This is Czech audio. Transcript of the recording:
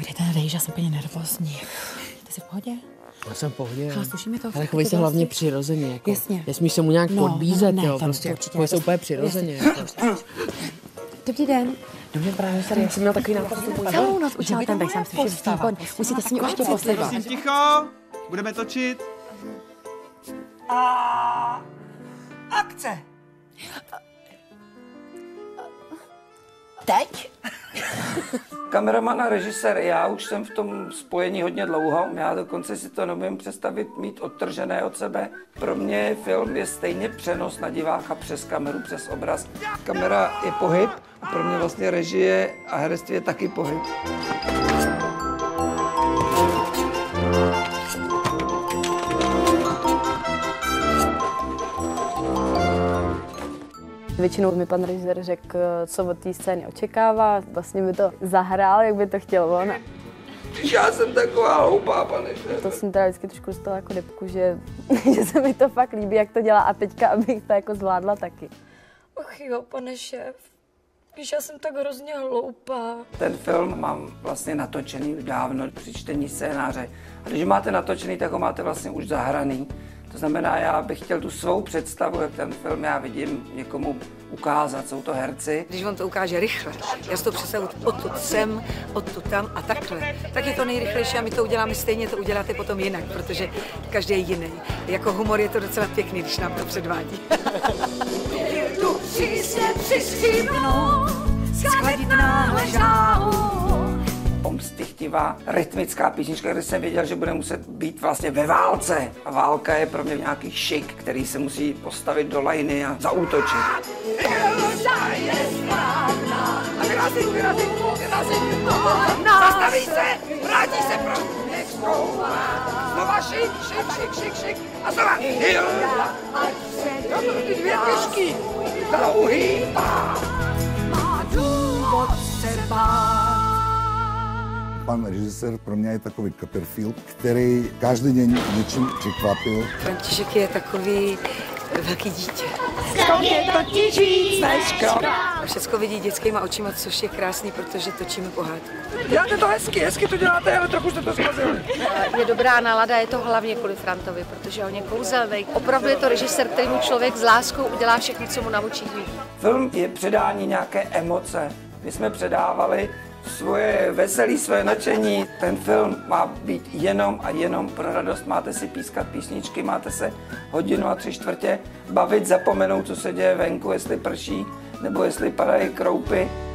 Kde ten rejž, já jsem úplně nervózní. Ty jsi v pohodě? Já jsem v pohodě. Slyšíme to. Ale chovej se hlavně přirozeně. Jako. Jasně. Nesmíš se mu nějak podbízet, ne, jo. tam Prostě určitě chovej se úplně přirozeně. Jako. Dobrý den. Dobře, právě tady, já jsem měl takový nápad. Celou noc učila ten, tak jsem si všichni musíte si mě určitě poslouchat. Ticho, budeme točit. A akce. Teď? Kameraman a režisér, já už jsem v tom spojení hodně dlouho, já dokonce si to neumím představit mít odtržené od sebe. Pro mě film je stejně přenos na diváka přes kameru, přes obraz. Kamera je pohyb a pro mě vlastně režie a herectví je taky pohyb. Většinou mi pan režisér řekl, co od té scény očekává, vlastně mi to zahrál, jak by to chtěl on. Já jsem taková hloupá, pane šéfe. To jsem teda vždycky trošku dostala jako depku, že se mi to fakt líbí, jak to dělá a teďka, abych to jako zvládla taky. Ach jo, pane šéf, když já jsem tak hrozně hloupá. Ten film mám vlastně natočený už dávno při čtení scénáře. A když máte natočený, tak ho máte vlastně už zahraný. To znamená, já bych chtěl tu svou představu, jak ten film já vidím, někomu ukázat, jsou to herci. Když on to ukáže rychle, já si to představu odtud sem, odtud tam a takhle, tak je to nejrychlejší a my to uděláme stejně, to uděláte potom jinak, protože každý je jiný. Jako humor je to docela pěkný, když nám to předvádí. Tu přísně přiskřípnu, skladit náhle žáhu. Pomstychtivá, rytmická písnička, kde jsem věděl, že bude muset být vlastně ve válce. A válka je pro mě nějaký šik, který se musí postavit do lajny a zaútočit. A vyrazí, zastaví se, vrátí se pro znova šik a znova Hilda. Ty dvě pěšky, dlouhý pár. Má důvod se bát. Pan režisér pro mě je takový Copperfield, který každý den něčím překvapil. František je takový velký dítě. Skok je totiž víc než krok. A všecko vidí dětskýma očima, což je krásný, protože točíme pohádku. Děláte to hezky to děláte, ale trochu jste to zkazili. Je dobrá nálada, je to hlavně kvůli Frantovi, protože on je kouzelný. Opravdu je to režisér, který mu člověk s láskou udělá všechno, co mu naučí. Film je předání nějaké emoce. My jsme předávali svoje veselí, svoje nadšení. Ten film má být jenom a jenom pro radost. Máte si pískat písničky, máte se hodinu a 3/4 bavit, zapomenout, co se děje venku, jestli prší, nebo jestli padají kroupy.